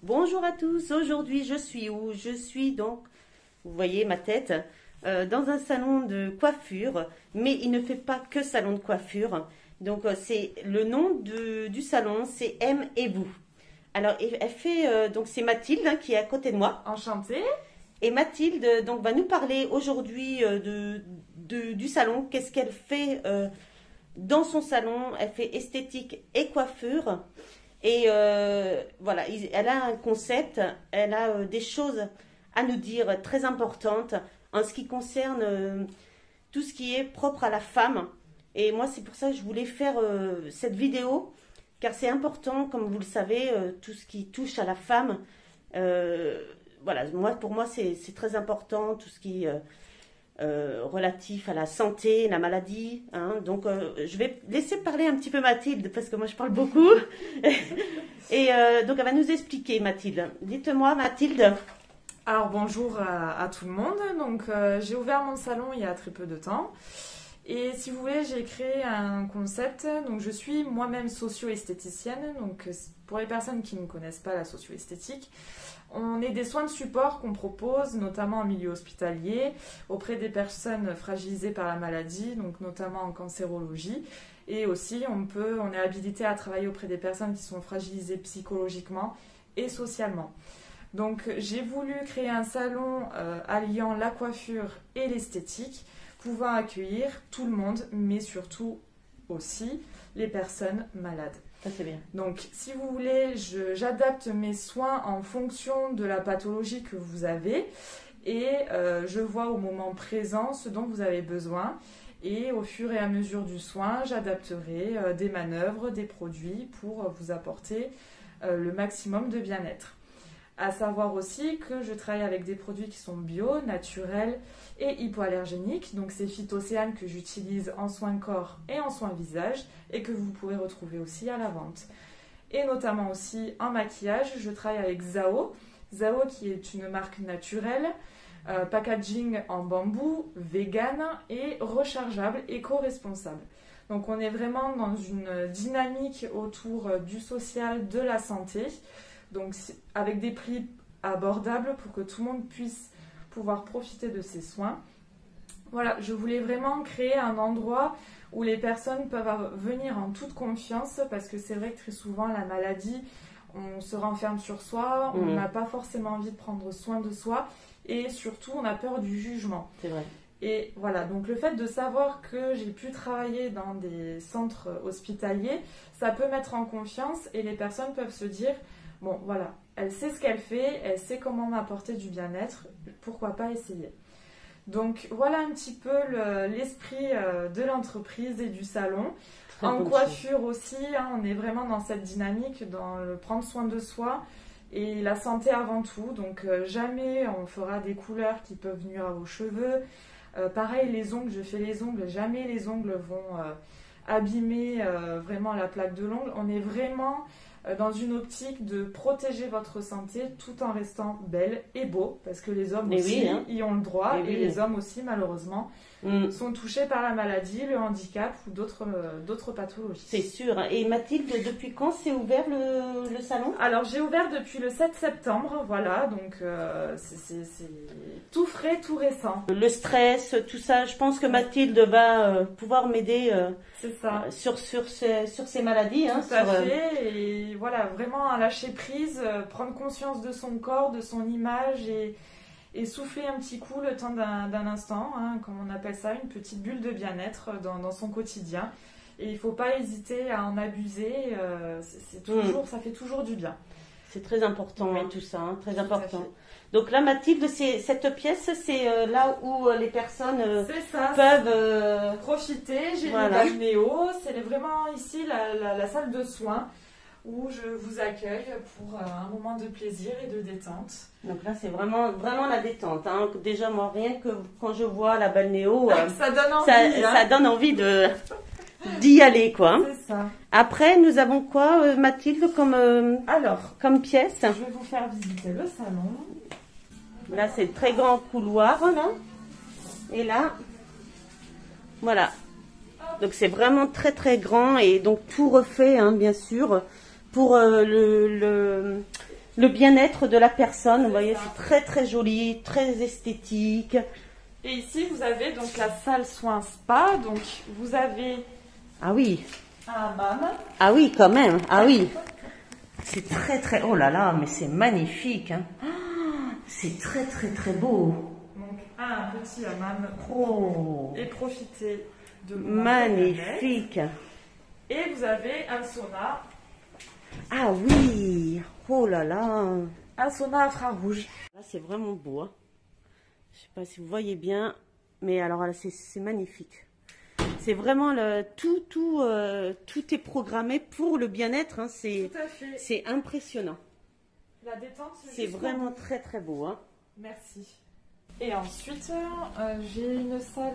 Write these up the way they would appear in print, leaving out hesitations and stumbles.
Bonjour à tous, aujourd'hui je suis où? Je suis donc, vous voyez ma tête, dans un salon de coiffure, mais il ne fait pas que salon de coiffure. Donc c'est le nom du salon, c'est M et vous. Alors elle fait, donc c'est Mathilde hein, qui est à côté de moi. Enchantée. Et Mathilde donc va nous parler aujourd'hui du salon, qu'est-ce qu'elle fait dans son salon. Elle fait esthétique et coiffure. Et voilà, elle a un concept, elle a des choses à nous dire très importantes en ce qui concerne tout ce qui est propre à la femme. Et moi, c'est pour ça que je voulais faire cette vidéo, car c'est important, comme vous le savez, tout ce qui touche à la femme. Voilà, pour moi, c'est très important, tout ce qui relatif à la santé, la maladie. Hein. Donc, je vais laisser parler un petit peu Mathilde, parce que moi, je parle beaucoup. Et donc, elle va nous expliquer, Mathilde. Dites-moi, Mathilde. Alors, bonjour à tout le monde. Donc, j'ai ouvert mon salon il y a très peu de temps. Et si vous voulez, j'ai créé un concept. Donc, je suis moi-même socio-esthéticienne. Donc, pour les personnes qui ne connaissent pas la socio-esthétique, on est des soins de support qu'on propose, notamment en milieu hospitalier, auprès des personnes fragilisées par la maladie, donc notamment en cancérologie. Et aussi, on est habilité à travailler auprès des personnes qui sont fragilisées psychologiquement et socialement. Donc, j'ai voulu créer un salon alliant la coiffure et l'esthétique, pouvant accueillir tout le monde, mais surtout aussi les personnes malades. Ça, c'est bien. Donc, si vous voulez, j'adapte mes soins en fonction de la pathologie que vous avez et je vois au moment présent ce dont vous avez besoin. Et au fur et à mesure du soin, j'adapterai des manœuvres, des produits pour vous apporter le maximum de bien-être. À savoir aussi que je travaille avec des produits qui sont bio, naturels et hypoallergéniques. Donc c'est Phytocéane que j'utilise en soins corps et en soins visage et que vous pourrez retrouver aussi à la vente. Et notamment aussi en maquillage, je travaille avec Zao. Zao qui est une marque naturelle, packaging en bambou, vegan et rechargeable, éco-responsable. Donc on est vraiment dans une dynamique autour du social, de la santé. Donc avec des prix abordables pour que tout le monde puisse pouvoir profiter de ces soins. Voilà, je voulais vraiment créer un endroit où les personnes peuvent venir en toute confiance parce que c'est vrai que très souvent la maladie, on se renferme sur soi, on n'a pas forcément envie de prendre soin de soi et surtout on a peur du jugement. C'est vrai. Et voilà, donc le fait de savoir que j'ai pu travailler dans des centres hospitaliers, ça peut mettre en confiance et les personnes peuvent se dire bon, voilà, elle sait ce qu'elle fait, elle sait comment m'apporter du bien-être, pourquoi pas essayer. Donc voilà un petit peu l'esprit de l'entreprise et du salon. En coiffure aussi, hein, on est vraiment dans cette dynamique, dans le prendre soin de soi et la santé avant tout. Donc jamais on fera des couleurs qui peuvent nuire à vos cheveux. Pareil, les ongles, je fais les ongles, jamais les ongles vont abîmer vraiment la plaque de l'ongle. On est vraiment dans une optique de protéger votre santé tout en restant belle et beau, parce que les hommes aussi y ont le droit, et les hommes aussi malheureusement sont touchés par la maladie, le handicap ou d'autres pathologies. C'est sûr. Et Mathilde, depuis quand s'est ouvert le salon? Alors j'ai ouvert depuis le 7 septembre, voilà, donc c'est tout frais, tout récent. Le stress, tout ça, je pense que Mathilde va pouvoir m'aider sur ces maladies. Tout à fait, et voilà, vraiment à lâcher prise, prendre conscience de son corps, de son image et souffler un petit coup le temps d'un instant, hein, comme on appelle ça, une petite bulle de bien-être dans son quotidien. Et il ne faut pas hésiter à en abuser, ça fait toujours du bien. C'est très important tout ça, hein, très important. Donc là, Mathilde, cette pièce, c'est là où les personnes peuvent profiter. J'ai le balnéo, c'est vraiment ici la salle de soins où je vous accueille pour un moment de plaisir et de détente. Donc là, c'est vraiment la détente. Hein. Déjà, moi, rien que quand je vois la balnéo, ça donne envie, ça donne envie d'y aller, quoi. C'est ça. Après, nous avons quoi, Mathilde, comme pièce? Je vais vous faire visiter le salon. Là, c'est le très grand couloir, là. Et là, voilà. Donc, c'est vraiment très, très grand et donc tout refait, hein, bien sûr, pour le le bien-être de la personne. Vous voyez, c'est très très joli, très esthétique. Et ici, vous avez donc la salle soins spa. Donc, vous avez Ah oui, un hammam. ah oui, quand même, ah oui. C'est très très, oh là là, mais c'est magnifique, hein. C'est très très très beau. Donc, un petit hammam. Oh, Et profitez de moments magnifique. Et vous avez un sauna. Ah oui, oh là là. Un sauna infrarouge. Là, c'est vraiment beau, hein. Je sais pas si vous voyez bien, mais alors là, c'est magnifique. C'est vraiment tout est programmé pour le bien-être, hein. Tout à fait. C'est impressionnant. La détente, C'est vraiment très très beau, hein. Merci. Et ensuite, j'ai une salle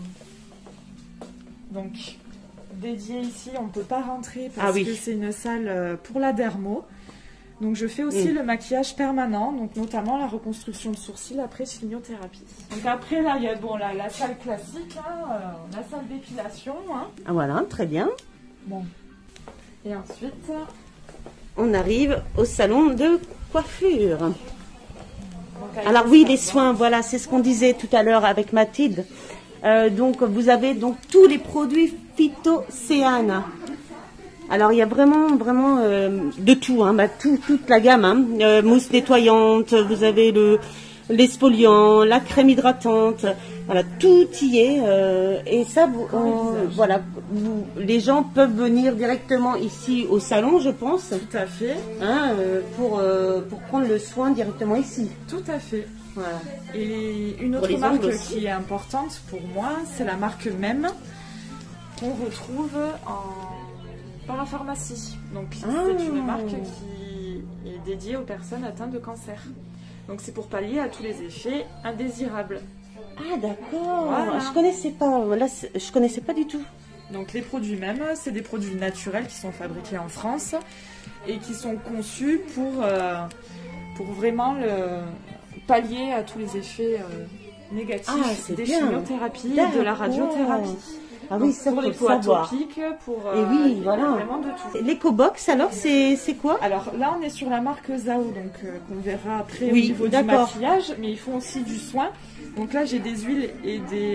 donc dédiée ici. On ne peut pas rentrer parce que c'est une salle pour la dermo. Donc je fais aussi le maquillage permanent, donc notamment la reconstruction de sourcils après chimiothérapie. Donc après là, il y a bon, la salle classique, hein, la salle d'épilation. Hein. Ah voilà, très bien. Bon. Et ensuite, on arrive au salon de coiffure. Alors oui, les soins, voilà, c'est ce qu'on disait tout à l'heure avec Mathilde. Donc vous avez donc tous les produits Phytocéane. Alors il y a vraiment de tout, hein, toute la gamme, hein. Mousse nettoyante, vous avez l'exfoliant, la crème hydratante, voilà, tout y est. Et ça, voilà, les gens peuvent venir directement ici au salon, je pense. Tout à fait. Hein, pour prendre le soin directement ici. Tout à fait. Voilà. Et une autre marque qui est importante pour moi, c'est la marque Même, qu'on retrouve en parapharmacie. Donc c'est une marque qui est dédiée aux personnes atteintes de cancer. Donc c'est pour pallier à tous les effets indésirables. Ah d'accord, Voilà. Je connaissais pas, là je connaissais pas du tout. Donc les produits Même, c'est des produits naturels qui sont fabriqués en France et qui sont conçus pour vraiment pallier à tous les effets négatifs des chimiothérapies et de la radiothérapie. Ah oui, donc, ça pour les peaux atopiques, pour et oui, voilà. vraiment de tout. L'Ecobox, alors, c'est quoi? Alors là, on est sur la marque Zao, donc qu'on verra après au niveau du maquillage, mais ils font aussi du soin. Donc là, j'ai des huiles et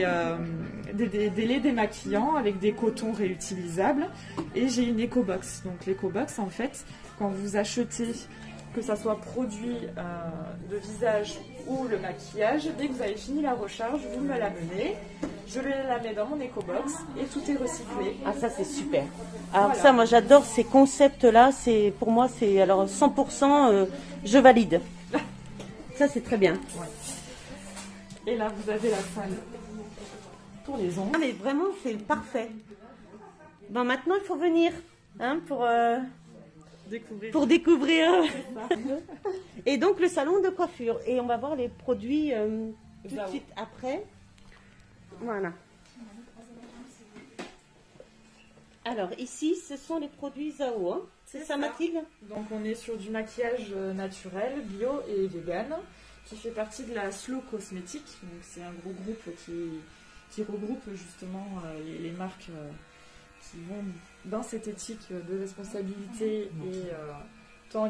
des laits démaquillants avec des cotons réutilisables. Et j'ai une Ecobox. Donc l'Ecobox, en fait, quand vous achetez, que ça soit produit de visage ou le maquillage, dès que vous avez fini la recharge, vous me l'amenez, je la mets dans mon Ecobox et tout est recyclé. Ah ça c'est super. Alors voilà. Ça moi j'adore ces concepts-là, pour moi c'est alors 100% je valide. Ça c'est très bien. Ouais. Et là vous avez la salle pour les ongles. Ah mais vraiment c'est parfait. Bon maintenant il faut venir hein, pour découvrir. Et donc le salon de coiffure. Et on va voir les produits tout de suite après. Voilà. Alors ici ce sont les produits Zao. Hein. C'est ça Mathilde? Donc on est sur du maquillage naturel, bio et vegan, qui fait partie de la Slow Cosmétique. Donc c'est un gros groupe qui regroupe justement les marques qui vont dans cette éthique de responsabilité et tant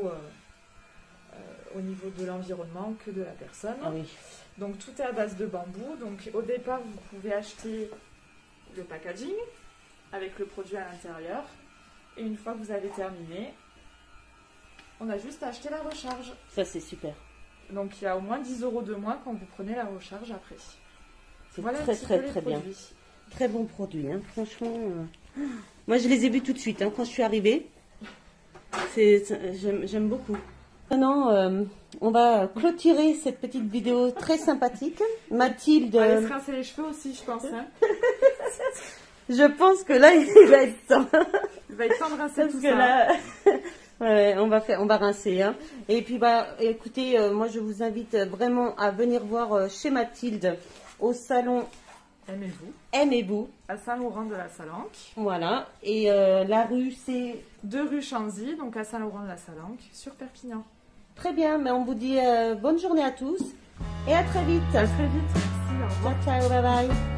au niveau de l'environnement que de la personne. Ah oui. Donc tout est à base de bambou. Donc au départ vous pouvez acheter le packaging avec le produit à l'intérieur. Et une fois que vous avez terminé, on a juste à acheter la recharge. Ça c'est super. Donc il y a au moins 10 € de moins quand vous prenez la recharge après. C'est voilà très bien. Très bon produit, hein. Franchement. Moi je les ai vus tout de suite hein, quand je suis arrivée. J'aime beaucoup. Maintenant, on va clôturer cette petite vidéo très sympathique. Mathilde. On va se rincer les cheveux aussi, je pense. Hein. Je pense que là, il va être temps. Il va être temps de rincer tout que ça. Là, ouais, on va rincer. Hein. Et puis, écoutez, moi, je vous invite vraiment à venir voir chez Mathilde au salon Aimez-vous. À Saint-Laurent de la Salanque. Voilà. Et la rue, c'est 2 rue Chanzy, donc à Saint-Laurent de la Salanque, sur Perpignan. Très bien, mais on vous dit bonne journée à tous et à très vite. À très vite. Merci, au revoir. Ciao, ciao, bye bye.